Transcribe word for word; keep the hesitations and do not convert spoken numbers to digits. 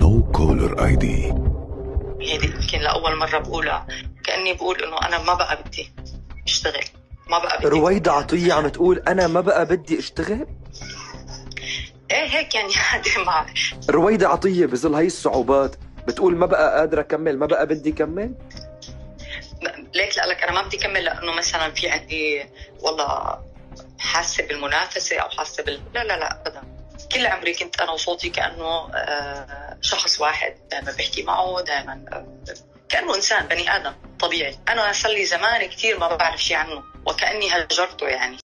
نو كولر اي دي. هيدي يمكن لأول مرة بقولها، كأني بقول إنه أنا ما بقى بدي اشتغل، ما بقى بدي. رويدة عطية عم تقول أنا ما بقى بدي اشتغل؟ إيه هيك يعني هذا مع رويدة عطية بظل هاي الصعوبات بتقول ما بقى قادرة أكمل، ما بقى بدي كمل؟ ليك لك أنا ما بدي كمل لأنه مثلا في عندي والله حاسة بالمنافسة أو حاسة بال لا لا لا أبدا. كل عمري كنت أنا وصوتي كأنه شخص واحد، دائما بحكي معه، دائما كأنه إنسان بني آدم طبيعي. أنا صار لي زمان كتير ما بعرف شيء عنه وكأني هجرته يعني.